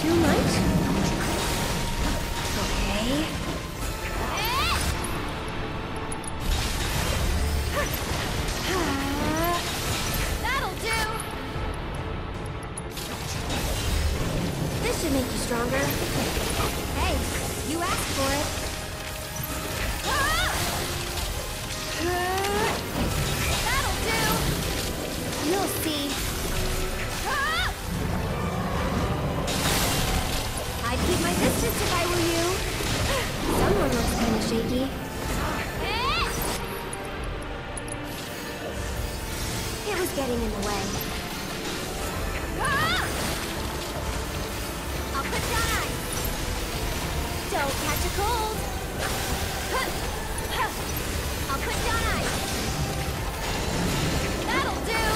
too much? Okay. That'll do! This should make you stronger. Hey, you asked for it. That'll do! You'll see. I'd keep my distance if I were you. Someone looks kind of shaky. It was getting in the way. I'll put down ice. Don't catch a cold. I'll put down ice. That'll do!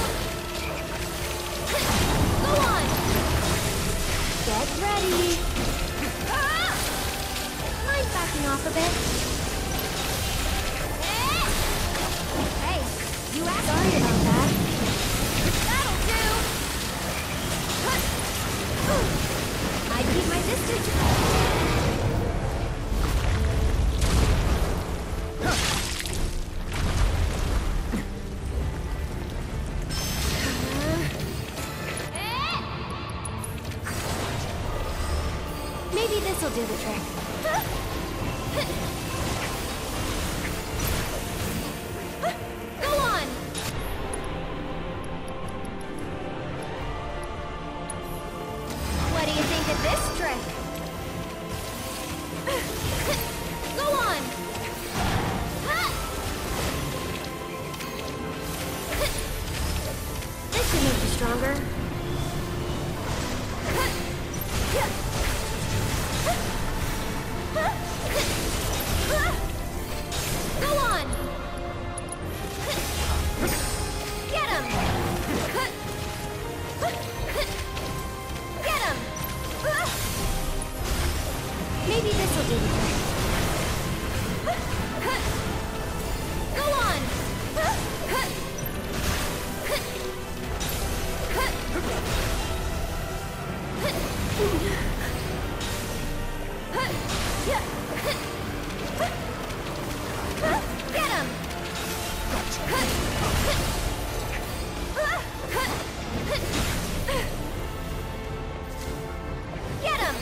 Go on! Get ready. Mind backing off a bit? Hey, you asked. Sorry about that. That'll do! I'd keep my distance. Maybe this'll do the trick. Go on! What do you think of this trick? Go on! This should make you stronger. Go on! Get him! Get him! Maybe this'll do the trick. Go on! Get him! Get him!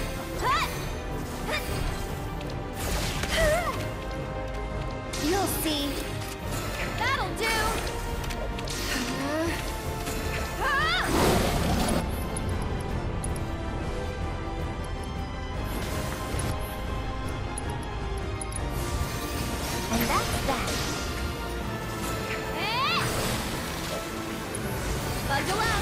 You'll see. That'll do! And that's that. Buckle up!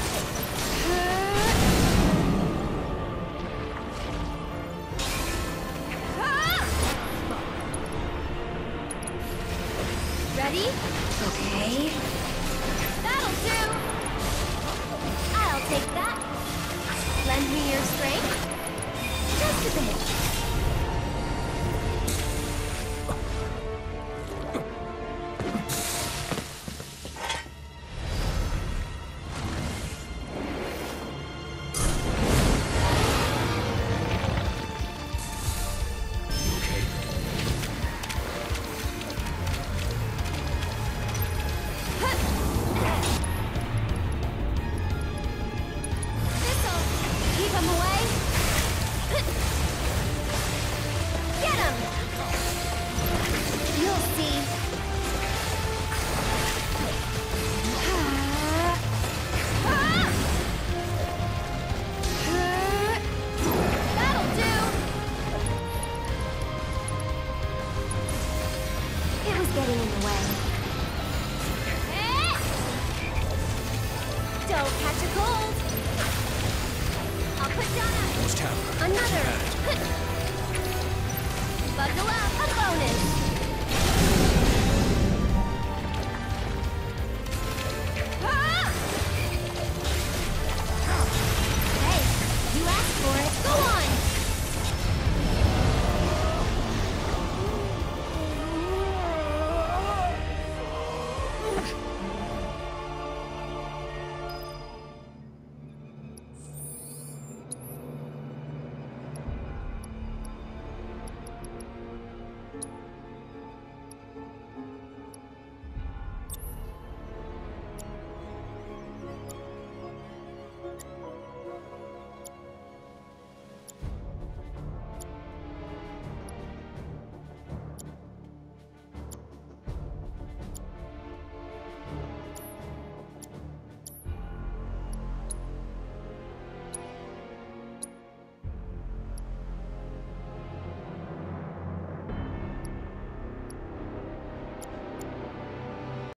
Ready? Okay. That'll do! I'll take that. Lend me your strength. Just a bit. This'll keep him away. Get him! You'll see. That'll do! It was getting in the way. Don't catch a cold. I'll put down Almost have her. Another. Buckle up, a bonus. Hey, you asked for it. Go on!